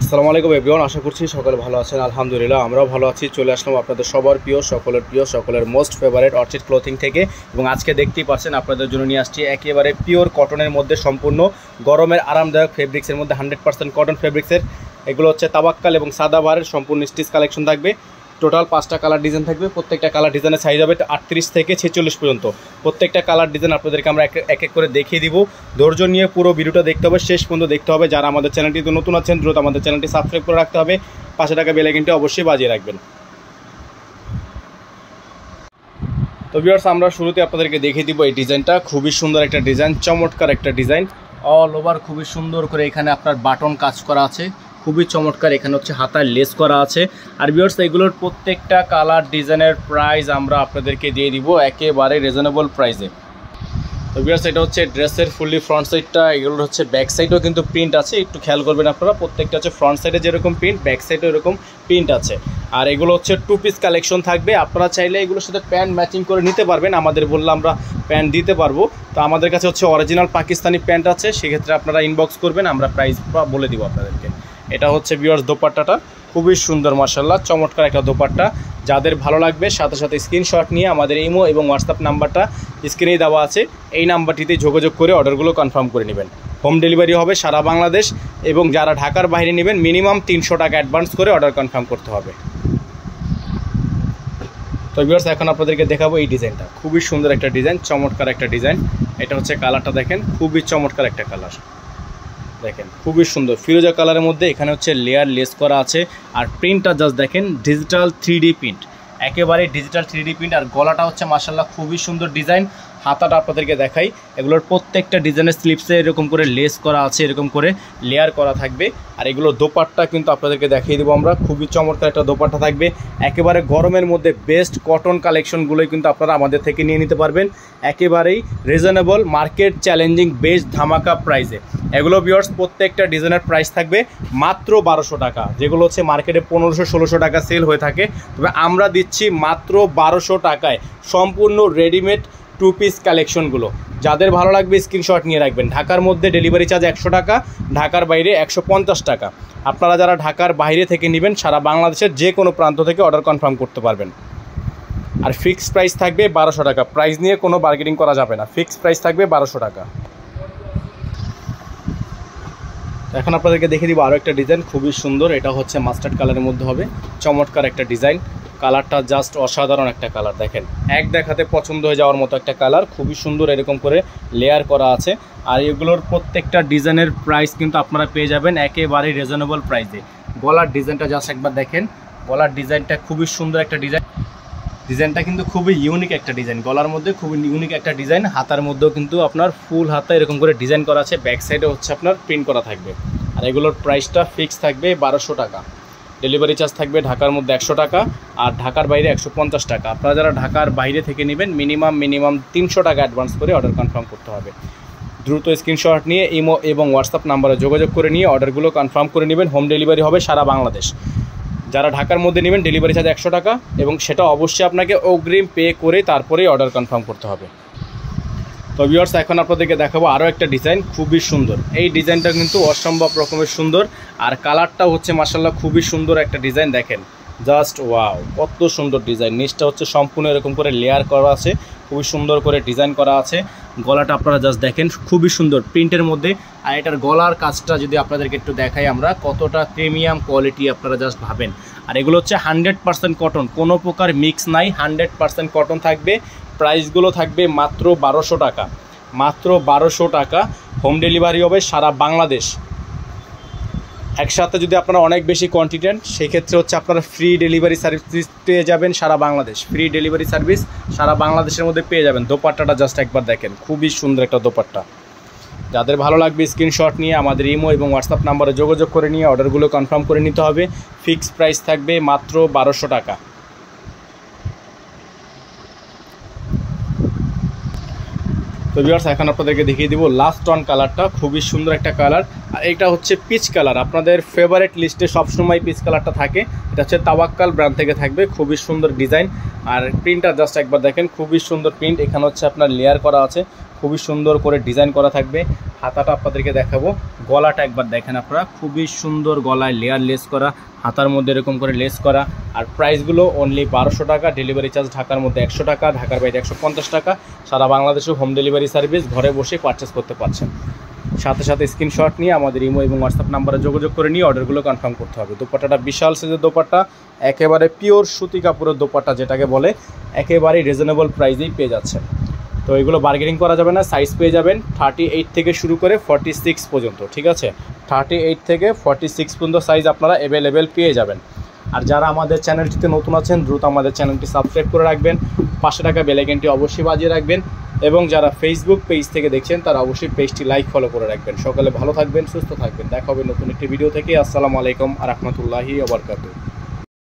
আসসালামু আলাইকুম এভরিওয়ান, আশা করছি সকলে ভালো আছেন। আলহামদুলিল্লাহ আমরাও ভালো আছি। চলে আসলাম আপনাদের সবার প্রিয়, সকলের মোস্ট ফেভারিট অর্চিড ক্লোথিং থেকে। এবং আজকে দেখতেই পাচ্ছেন আপনাদের জন্য নিয়ে আসছি একেবারে পিওর কটনের মধ্যে সম্পূর্ণ গরমের আরামদায়ক ফেব্রিক্সের মধ্যে 100% কটন ফেব্রিক্সের। এগুলো হচ্ছে তাওয়াক্কাল এবং সাদাবাহারের সম্পূর্ণ স্টিচ কালেকশন থাকবে। টোটাল 5টা কালার ডিজাইন থাকবে। প্রত্যেকটা কালার ডিজাইনের সাইজ হবে 38 থেকে 46 পর্যন্ত। প্রত্যেকটা কালার ডিজাইন আপনাদেরকে আমরা এক এক করে দেখিয়ে দিব। ধৈর্য নিয়ে পুরো ভিডিওটা দেখতে হবে, শেষ পর্যন্ত দেখতে হবে। যারা আমাদের চ্যানেলটিতে নতুন আছেন দ্রুত আমাদের চ্যানেলটি সাবস্ক্রাইব করে রাখতে হবে, পাশে থাকা বেল আইকনটি অবশ্যই বাজিয়ে রাখবেন। তো ভিউয়ার্স, আমরা শুরুতে আপনাদেরকে দেখিয়ে দিব এই ডিজাইনটা। খুবই সুন্দর একটা ডিজাইন, চমৎকার একটা ডিজাইন। অল ওভার খুবই সুন্দর করে এখানে আপনার বাটন কাজ করা আছে, খুবই চমৎকার। এখানে হচ্ছে হাতায় লেস করা আছে। আর ভিউয়ার্স, এগুলোর প্রত্যেকটা কালার ডিজাইনের প্রাইস আমরা আপনাদেরকে দিয়ে দিব একেবারে রিজনেবল প্রাইসে। তো ভিউয়ার্স, এটা হচ্ছে ড্রেসের ফুললি ফ্রন্ট সাইডটা। এগুলোর হচ্ছে ব্যাক সাইডেও কিন্তু প্রিন্ট আছে, একটু খেয়াল করবেন আপনারা। প্রত্যেকটা হচ্ছে ফ্রন্ট সাইডে যেরকম প্রিন্ট, ব্যাক সাইডেও এরকম প্রিন্ট আছে। আর এগুলো হচ্ছে 2 পিস কালেকশন থাকবে। আপনারা চাইলে এগুলোর সাথে প্যান্ট ম্যাচিং করে নিতে পারবেন, আমাদের বললে আমরা প্যান্ট দিতে পারবো। তো আমাদের কাছে হচ্ছে অরিজিনাল পাকিস্তানি প্যান্ট আছে, সেক্ষেত্রে আপনারা ইনবক্স করবেন, আমরা প্রাইস বলে দিব আপনাদেরকে। এটা হচ্ছে ভিউয়ার্স দোপাট্টাটা, খুবই সুন্দর মাশাআল্লাহ, চমৎকার একটা দোপাট্টা। যাদের ভালো লাগবে সাথে সাথে স্ক্রিনশট নিয়ে আমাদের ইমো এবং হোয়াটসঅ্যাপ নাম্বারটা স্ক্রিনেই দেওয়া আছে, এই নাম্বারটিতে যোগাযোগ করে অর্ডারগুলো কনফার্ম করে নেবেন। হোম ডেলিভারি হবে সারা বাংলাদেশ। এবং যারা ঢাকার বাইরে নেবেন মিনিমাম 300 টাকা অ্যাডভান্স করে অর্ডার কনফার্ম করতে হবে। তো ভিউয়ার্স, এখন আপনাদেরকে দেখাবো এই ডিজাইনটা। খুবই সুন্দর একটা ডিজাইন, চমৎকার একটা ডিজাইন। এটা হচ্ছে কালারটা দেখেন, খুবই চমৎকার একটা কালার। দেখেন খুবই সুন্দর ফিরোজা কালারের মধ্যে এখানে হচ্ছে লেয়ার লেস করা আছে। আর প্রিন্টটা জাস্ট দেখেন, ডিজিটাল 3D প্রিন্ট, একেবারে ডিজিটাল 3D প্রিন্ট। আর গলাটা হচ্ছে মাশাআল্লাহ খুবই সুন্দর ডিজাইন। হাতাটা আপনাদেরকে দেখাই, এগুলোর প্রত্যেকটা ডিজাইনের স্লিপসে এরকম করে লেস করা আছে, এরকম করে লেয়ার করা থাকবে। আর এগুলোর দোপাট্টা কিন্তু আপনাদেরকে দেখিয়ে দেবো আমরা, খুবই চমৎকার একটা দোপাট্টা থাকবে। একেবারে গরমের মধ্যে বেস্ট কটন কালেকশনগুলোই কিন্তু আপনারা আমাদের থেকে নিয়ে নিতে পারবেন একেবারেই রিজনেবল, মার্কেট চ্যালেঞ্জিং, বেস্ট ধামাকা প্রাইসে। এগুলো ভিউয়ার্স প্রত্যেকটা ডিজাইনের প্রাইস থাকবে মাত্র 1200 টাকা, যেগুলো হচ্ছে মার্কেটে 1500-1600 টাকা সেল হয়ে থাকে। তবে আমরা দিচ্ছি মাত্র 1200 টাকায় সম্পূর্ণ রেডিমেড 2 পিস কালেকশনগুলো। যাদের ভালো লাগবে স্ক্রিনশট নিয়ে রাখবেন। ঢাকার মধ্যে ডেলিভারি চার্জ 100 টাকা, ঢাকার বাইরে 150 টাকা। আপনারা যারা ঢাকার বাইরে থেকে নেবেন সারা বাংলাদেশের যে কোনো প্রান্ত থেকে অর্ডার কনফার্ম করতে পারবেন। আর ফিক্সড প্রাইস থাকবে 1200 টাকা, প্রাইস নিয়ে কোনো বার্গেনিং করা যাবে না, ফিক্সড প্রাইস থাকবে 1200 টাকা। এখন আপনাদেরকে দেখে দিব আরও একটা ডিজাইন, খুবই সুন্দর। এটা হচ্ছে মাস্টার্ড কালারের মধ্যে হবে, চমৎকার একটা ডিজাইন। কালারটা জাস্ট অসাধারণ একটা কালার, দেখেন এক দেখাতে পছন্দ হয়ে যাওয়ার মতো একটা কালার, খুবই সুন্দর। এরকম করে লেয়ার করা আছে। আর এগুলোর প্রত্যেকটা ডিজাইনের প্রাইস কিন্তু আপনারা পেয়ে যাবেন একেবারে রিজনেবল প্রাইসে। গলার ডিজাইনটা জাস্ট একবার দেখেন, গলার ডিজাইনটা খুবই সুন্দর একটা ডিজাইন। ডিজাইনটা কিন্তু খুবই ইউনিক একটা ডিজাইন, গলার মধ্যে খুবই ইউনিক একটা ডিজাইন। হাতার মধ্যেও কিন্তু আপনার ফুল হাতা এরকম করে ডিজাইন করা আছে, ব্যাক সাইডে হচ্ছে আপনার প্রিন্ট করা থাকবে। আর এগুলোর প্রাইসটা ফিক্স থাকবে 1200 টাকা, ডেলিভারি চার্জ থাকবে ঢাকার মধ্যে 100 টাকা আর ঢাকার বাইরে 150 টাকা। আপনারা যারা ঢাকার বাইরে থেকে নেবেন মিনিমাম 300 টাকা অ্যাডভান্স করে অর্ডার কনফার্ম করতে হবে। দ্রুত স্ক্রিনশট নিয়ে ইমো এবং হোয়াটসঅ্যাপ নাম্বারে যোগাযোগ করে নিয়ে অর্ডারগুলো কনফার্ম করে নেবেন। হোম ডেলিভারি হবে সারা বাংলাদেশ। যারা ঢাকার মধ্যে নেবেন ডেলিভারি চার্জ 100 টাকা, এবং সেটা অবশ্যই আপনাকে অগ্রিম পে করে তারপরেই অর্ডার কনফার্ম করতে হবে। তো ভিউয়ার্স, এখন আপনাদেরকে দেখাবো আরও একটা ডিজাইন, খুবই সুন্দর। এই ডিজাইনটা কিন্তু অসম্ভব রকমের সুন্দর। আর কালারটা হচ্ছে মাশাআল্লাহ খুবই সুন্দর একটা ডিজাইন, দেখেন জাস্ট ওয়াও, কত সুন্দর ডিজাইন। নিচটা হচ্ছে সম্পূর্ণ এরকম করে লেয়ার করা আছে, খুবই সুন্দর করে ডিজাইন করা আছে। গলাটা আপনারা জাস্ট দেখেন, খুবই সুন্দর প্রিন্টের মধ্যে। আর এটার গলার কাজটা যদি আপনাদেরকে একটু দেখাই আমরা, কতটা প্রিমিয়াম কোয়ালিটি আপনারা জাস্ট ভাবেন। আর এগুলো হচ্ছে 100% কটন, কোনো প্রকার মিক্স নাই, 100% কটন থাকবে। প্রাইসগুলো থাকবে মাত্র 1200 টাকা, মাত্র 1200 টাকা। হোম ডেলিভারি হবে সারা বাংলাদেশ। একসাথে যদি আপনারা অনেক বেশি কোয়ান্টিটি নেন সেক্ষেত্রে হচ্ছে আপনারা ফ্রি ডেলিভারি সার্ভিস পেয়ে যাবেন সারা বাংলাদেশ, ফ্রি ডেলিভারি সার্ভিস সারা বাংলাদেশের মধ্যে পেয়ে যাবেন। দোপাট্টাটা জাস্ট একবার দেখেন, খুবই সুন্দর একটা দোপাট্টা। যাদের ভালো লাগবে স্ক্রিনশট নিয়ে আমাদের ইমো এবং হোয়াটসঅ্যাপ নাম্বারে যোগাযোগ করে নিয়ে অর্ডারগুলো কনফার্ম করে নিতে হবে। ফিক্সড প্রাইস থাকবে মাত্র 1200 টাকা। তো ভিউয়ার্স, এখন আপনাদেরকে দেখিয়ে দিব লাস্ট অন কালারটা, খুবই সুন্দর একটা কালার। আর এটা হচ্ছে পিচ কালার, আপনাদের ফেভারিট লিস্টে সবসময় পিচ কালারটা থাকে। এটা হচ্ছে তাওয়াক্কাল ব্র্যান্ড থেকে থাকবে, খুবই সুন্দর ডিজাইন। আর প্রিন্টটা জাস্ট একবার দেখেন, খুবই সুন্দর প্রিন্ট। এখানে হচ্ছে আপনার লেয়ার করা আছে, খুবই সুন্দর করে ডিজাইন করা থাকবে। হাতাটা আপনাদেরকে দেখাবো, গলাটা একবার দেখেন আপনারা, খুবই সুন্দর গলায় লেয়ার লেস করা, হাতার মধ্যে এরকম করে লেস করা। আর প্রাইসগুলো অনলি 1200 টাকা, ডেলিভারি চার্জ ঢাকার মধ্যে 100 টাকা, ঢাকার বাইরে 150 টাকা। সারা বাংলাদেশে হোম ডেলিভারি সার্ভিস, ঘরে বসে পারচেস করতে পারছেন। সাথে সাথে স্ক্রিনশট নিয়ে আমাদের ইমো এবং হোয়াটসঅ্যাপ নাম্বারে যোগাযোগ করে নিয়ে অর্ডারগুলো কনফার্ম করতে হবে। দোপাট্টাটা বিশাল সাইজের দোপাট্টা, একেবারে পিওর সুতি কাপড়ের দোপাট্টা যেটাকে বলে, একেবারেই রিজনেবল প্রাইসেই পেয়ে যাচ্ছেন। তো এগুলো বার্গেনিং করা যাবে না, সাইজ পেয়ে যাবেন 38 থেকে শুরু করে 46 পর্যন্ত, ঠিক আছে? 38 থেকে 46 পর্যন্ত সাইজ আপনারা অ্যাভেলেবেল পেয়ে যাবেন। আর যারা আমাদের চ্যানেলটিতে নতুন আছেন দ্রুত আমাদের চ্যানেলটি সাবস্ক্রাইব করে রাখবেন, 500 টাকা বেল আইকনটি অবশ্যই বাজিয়ে রাখবেন, এবং যারা ফেসবুক পেজ থেকে দেখছেন তারা অবশ্যই পেজটি লাইক ফলো করে রাখবেন। সকালে ভালো থাকবেন, সুস্থ থাকবেন, দেখা হবে নতুন একটি ভিডিও থেকে। আসসালামু আলাইকুম ওয়া রাহমাতুল্লাহি ওয়া বারাকাতুহু।